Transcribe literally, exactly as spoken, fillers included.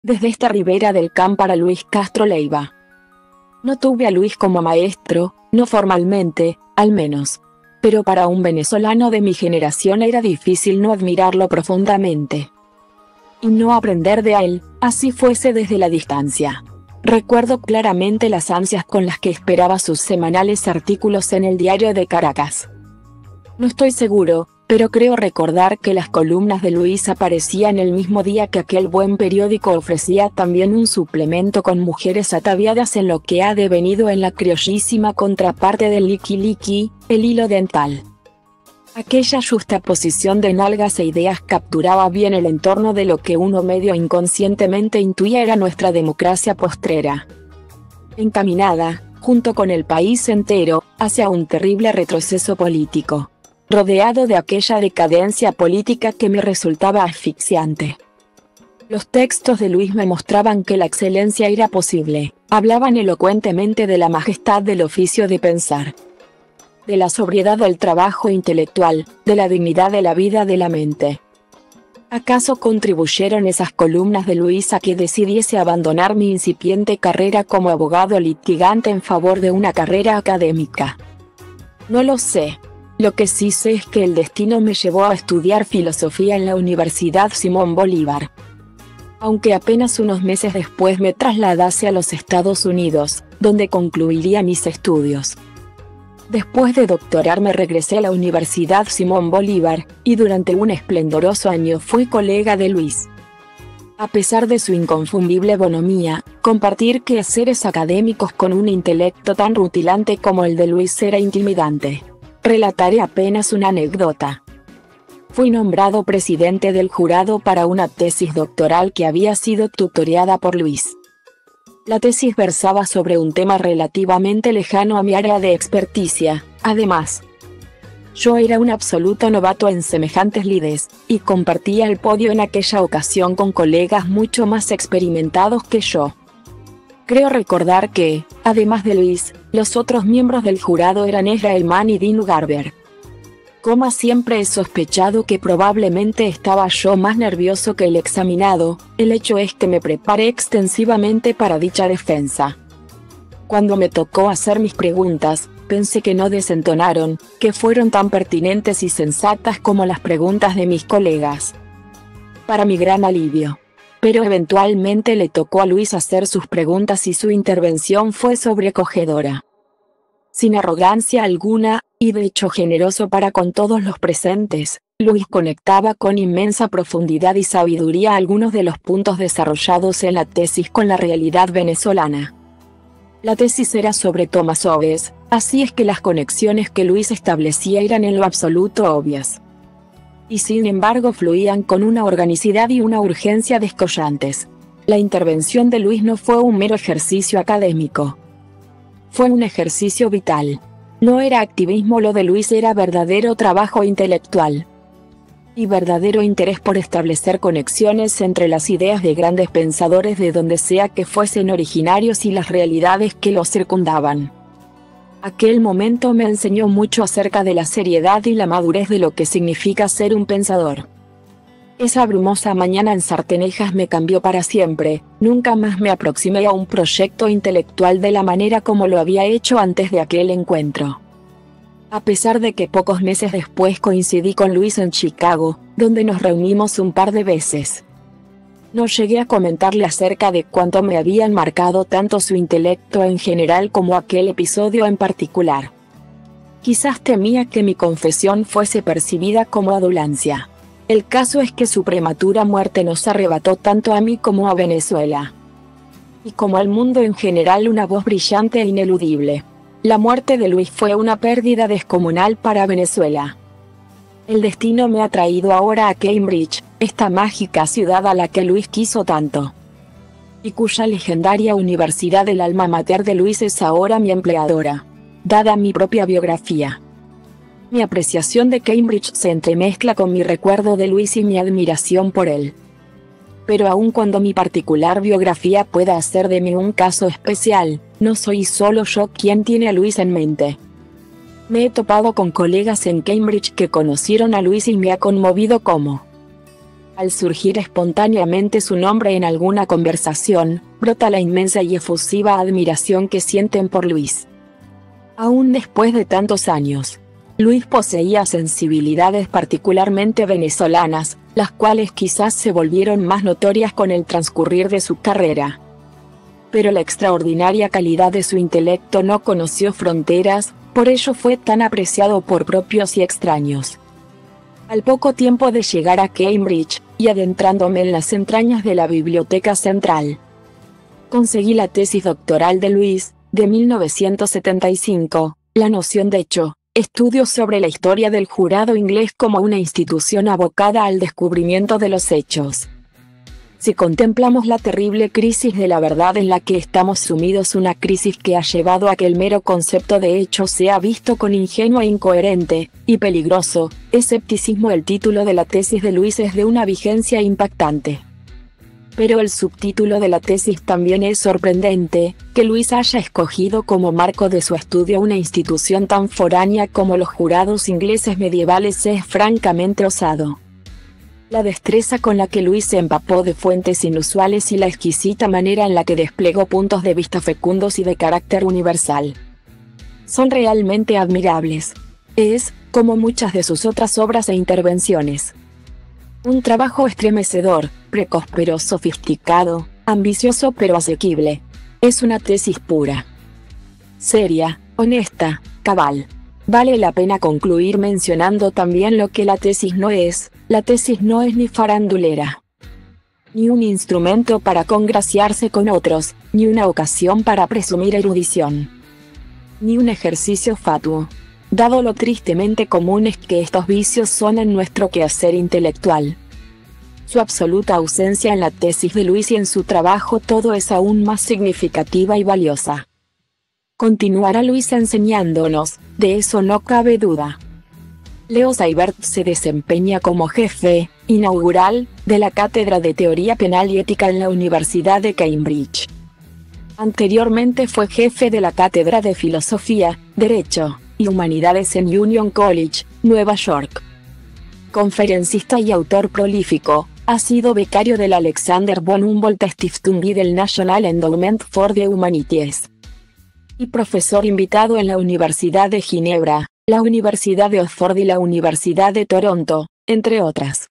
Desde esta ribera del Cam para Luis Castro Leiva. No tuve a Luis como maestro, no formalmente, al menos. Pero para un venezolano de mi generación era difícil no admirarlo profundamente. Y no aprender de él, así fuese desde la distancia. Recuerdo claramente las ansias con las que esperaba sus semanales artículos en el Diario de Caracas. No estoy seguro, pero creo recordar que las columnas de Luis aparecían el mismo día que aquel buen periódico ofrecía también un suplemento con mujeres ataviadas en lo que ha devenido en la criollísima contraparte del liqui liqui, el hilo dental. Aquella justaposición de nalgas e ideas capturaba bien el entorno de lo que uno medio inconscientemente intuía era nuestra democracia postrera. Encaminada, junto con el país entero, hacia un terrible retroceso político. Rodeado de aquella decadencia política que me resultaba asfixiante. Los textos de Luis me mostraban que la excelencia era posible, hablaban elocuentemente de la majestad del oficio de pensar, de la sobriedad del trabajo intelectual, de la dignidad de la vida de la mente. ¿Acaso contribuyeron esas columnas de Luis a que decidiese abandonar mi incipiente carrera como abogado litigante en favor de una carrera académica? No lo sé. Lo que sí sé es que el destino me llevó a estudiar filosofía en la Universidad Simón Bolívar. Aunque apenas unos meses después me trasladase a los Estados Unidos, donde concluiría mis estudios. Después de doctorarme regresé a la Universidad Simón Bolívar, y durante un esplendoroso año fui colega de Luis. A pesar de su inconfundible bonomía, compartir quehaceres académicos con un intelecto tan rutilante como el de Luis era intimidante. Relataré apenas una anécdota. Fui nombrado presidente del jurado para una tesis doctoral que había sido tutoreada por Luis. La tesis versaba sobre un tema relativamente lejano a mi área de experticia, además. Yo era un absoluto novato en semejantes lides, y compartía el podio en aquella ocasión con colegas mucho más experimentados que yo. Creo recordar que, además de Luis, los otros miembros del jurado eran Ezra Hellman y Dino Garber. Como siempre he sospechado que probablemente estaba yo más nervioso que el examinado, el hecho es que me preparé extensivamente para dicha defensa. Cuando me tocó hacer mis preguntas, pensé que no desentonaron, que fueron tan pertinentes y sensatas como las preguntas de mis colegas. Para mi gran alivio. Pero eventualmente le tocó a Luis hacer sus preguntas y su intervención fue sobrecogedora. Sin arrogancia alguna, y de hecho generoso para con todos los presentes, Luis conectaba con inmensa profundidad y sabiduría algunos de los puntos desarrollados en la tesis con la realidad venezolana. La tesis era sobre Thomas Hobbes, así es que las conexiones que Luis establecía eran en lo absoluto obvias. Y sin embargo fluían con una organicidad y una urgencia descollantes. La intervención de Luis no fue un mero ejercicio académico. Fue un ejercicio vital. No era activismo, lo de Luis era verdadero trabajo intelectual. Y verdadero interés por establecer conexiones entre las ideas de grandes pensadores de donde sea que fuesen originarios y las realidades que los circundaban. Aquel momento me enseñó mucho acerca de la seriedad y la madurez de lo que significa ser un pensador. Esa brumosa mañana en Sartenejas me cambió para siempre, nunca más me aproximé a un proyecto intelectual de la manera como lo había hecho antes de aquel encuentro. A pesar de que pocos meses después coincidí con Luis en Chicago, donde nos reunimos un par de veces. No llegué a comentarle acerca de cuánto me habían marcado tanto su intelecto en general como aquel episodio en particular. Quizás temía que mi confesión fuese percibida como adulancia. El caso es que su prematura muerte nos arrebató tanto a mí como a Venezuela. Y como al mundo en general una voz brillante e ineludible. La muerte de Luis fue una pérdida descomunal para Venezuela. El destino me ha traído ahora a Cambridge, esta mágica ciudad a la que Luis quiso tanto. Y cuya legendaria universidad, el alma mater de Luis, es ahora mi empleadora. Dada mi propia biografía. Mi apreciación de Cambridge se entremezcla con mi recuerdo de Luis y mi admiración por él. Pero aun cuando mi particular biografía pueda hacer de mí un caso especial, no soy solo yo quien tiene a Luis en mente. Me he topado con colegas en Cambridge que conocieron a Luis y me ha conmovido cómo Al surgir espontáneamente su nombre en alguna conversación, brota la inmensa y efusiva admiración que sienten por Luis. Aún después de tantos años, Luis poseía sensibilidades particularmente venezolanas, las cuales quizás se volvieron más notorias con el transcurrir de su carrera. Pero la extraordinaria calidad de su intelecto no conoció fronteras, por ello fue tan apreciado por propios y extraños. Al poco tiempo de llegar a Cambridge, y adentrándome en las entrañas de la Biblioteca Central, conseguí la tesis doctoral de Luis, de mil novecientos setenta y cinco, La noción de hecho, estudios sobre la historia del jurado inglés como una institución abocada al descubrimiento de los hechos. Si contemplamos la terrible crisis de la verdad en la que estamos sumidos, una crisis que ha llevado a que el mero concepto de hecho sea visto con ingenuo e incoherente, y peligroso, escepticismo, el título de la tesis de Luis es de una vigencia impactante. Pero el subtítulo de la tesis también es sorprendente, que Luis haya escogido como marco de su estudio una institución tan foránea como los jurados ingleses medievales es francamente osado. La destreza con la que Luis se empapó de fuentes inusuales y la exquisita manera en la que desplegó puntos de vista fecundos y de carácter universal son realmente admirables. Es, como muchas de sus otras obras e intervenciones, un trabajo estremecedor, precoz pero sofisticado, ambicioso pero asequible. Es una tesis pura, seria, honesta, cabal. Vale la pena concluir mencionando también lo que la tesis no es. La tesis no es ni farandulera, ni un instrumento para congraciarse con otros, ni una ocasión para presumir erudición, ni un ejercicio fatuo, dado lo tristemente comunes que estos vicios son en nuestro quehacer intelectual. Su absoluta ausencia en la tesis de Luis y en su trabajo todo es aún más significativa y valiosa. Continuará Luis enseñándonos, de eso no cabe duda. Leo Seibert se desempeña como jefe inaugural de la Cátedra de Teoría Penal y Ética en la Universidad de Cambridge. Anteriormente fue jefe de la Cátedra de Filosofía, Derecho y Humanidades en Union College, Nueva York. Conferencista y autor prolífico, ha sido becario de la Alexander von Humboldt Stiftung y del National Endowment for the Humanities, y profesor invitado en la Universidad de Ginebra, la Universidad de Oxford y la Universidad de Toronto, entre otras.